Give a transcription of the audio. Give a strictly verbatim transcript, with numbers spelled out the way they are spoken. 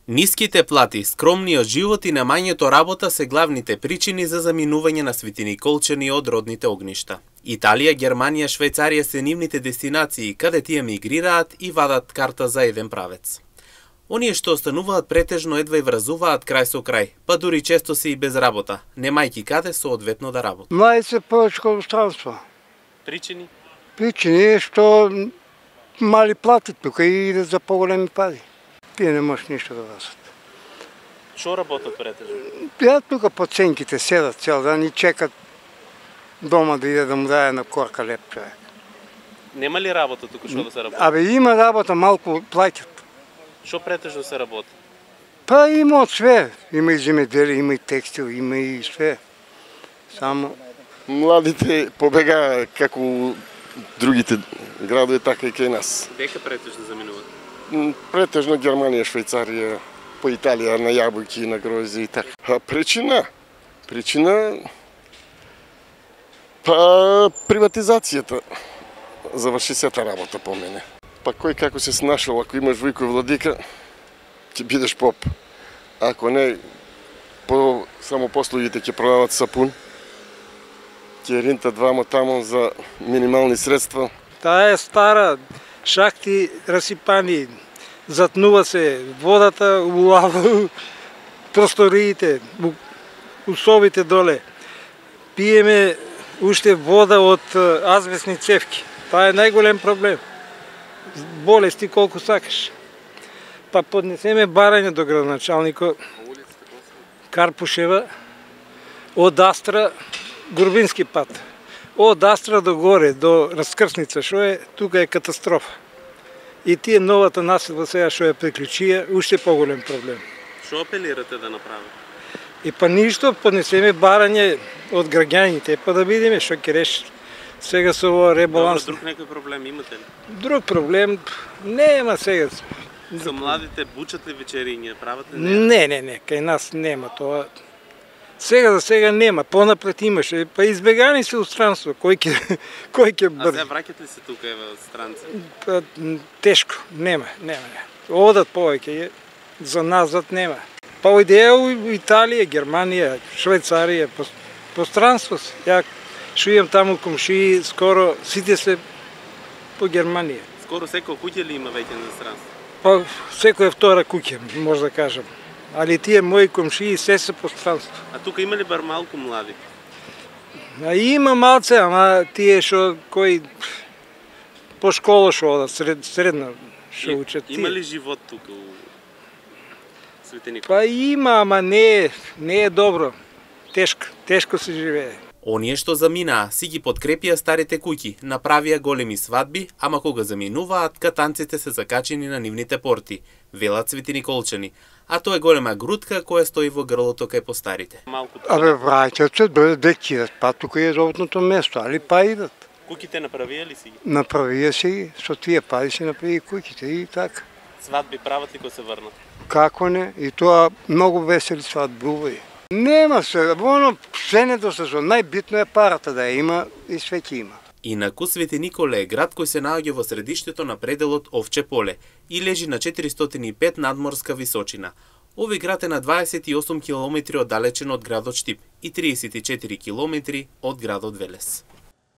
Ниските плати, скромниот живот и немањето работа се главните причини за заминување на светиниколчани од родните огништа. Италија, Германија, Швајцарија се нивните дестинации каде тие мигрираат и вадат карта за еден правец. Оние што остануваат претежно едва и вразуваат крај со крај, па дури често се и без работа, немајки каде соодветно да работат. Млади се повеќе од странство. Причини? Причини е што мали плати тука и идат за поголеми пари. Тие не можеш ништо да врасат. Што работат претежно? Ја тука по ценките седат цел ден и чекат дома да иде да му даде на корка леп човек. Нема ли работа тука што да се работи? Абе има работа, малку плаќат. Што претежно се работи? Па има од све. Има и земеделие, има и текстил, има и све. Само младите побегаа како другите градови, така и кај нас. Дека претежно заминуваат? Претежно Германија, Швајцарија, по Италија на јабуки, на грози и така. А причина? Причина па приватизацијата заврши сета работа по мене. Па кој како се снашал, ако имаш војков владика, ќе бидеш поп. Ако не, по само послугите ќе продават сапун, ќе ринта двамо тамо за минимални средства. таа е стара, шахти расипани, затнува се водата, улава просториите, усовите доле. Пиеме уште вода од азбестни цевки. Таа е најголем проблем. Болести колку сакаш. Па поднесеме барање до градоначалникот Карпушева, од Астра, Горбински пат. Од Астра до горе, до раскрсница, што е, тука е катастрофа. И тие новата населба сега што ја приклучија, уште поголем проблем. Што апелирате да направи? И па ништо, поднесеме барање од граѓаните, па да видиме што ќе реши. Сега со ова ребаланс. Друг некој проблем имате ли? Друг проблем нема сега. За младите бучат ли вечериња, прават ли? Не, не, не, кај нас нема тоа. Сега за сега нема, понапред имаше, па избегани се од странство, кој ќе кој ќе А сега враќат ли се тука во странци? Па тешко, нема, нема. Одат повеќе, за назад нема. Па идеја у Италија, Германија, Швајцарија, по, по странство се. Ја што имам таму комшии, скоро сите се по Германија. Скоро секој куќе ли има веќе на странство? Па секоја втора куќа, може да кажам. Али тие мои комшии се се по странство. А тука има ли бар малку млади? А има малце, ама тие што кои по школа што одат, сред, средно што учат. Има ли живот тука у Светиникол? Па има, ама не, не е добро. Тешко, тешко се живее. Оние што заминаа си ги подкрепија старите куќи, направија големи свадби, ама кога заминуваат, катанците се закачени на нивните порти, велат светиниколчани, а тоа е голема грудка која стои во грлото кај постарите. Абе, враќат се, дек идат, па тука е работното место, али па идат. Куќите направија ли си ги? Направија се ги, со тие пари се направи куќите и така. Свадби прават ли кога се врнат? Како не, и тоа многу весели свадби, убави. Нема се, оно се недостаточно, најбитно е парата да ја има и све ќе има. Инаку Светиникол е град кој се наоѓа во средиштето на пределот Овче поле и лежи на четиристотини и пет надморска височина. Овој град е на дваесет и осум километри оддалечен од градот Штип и триесет и четири километри од градот Велес.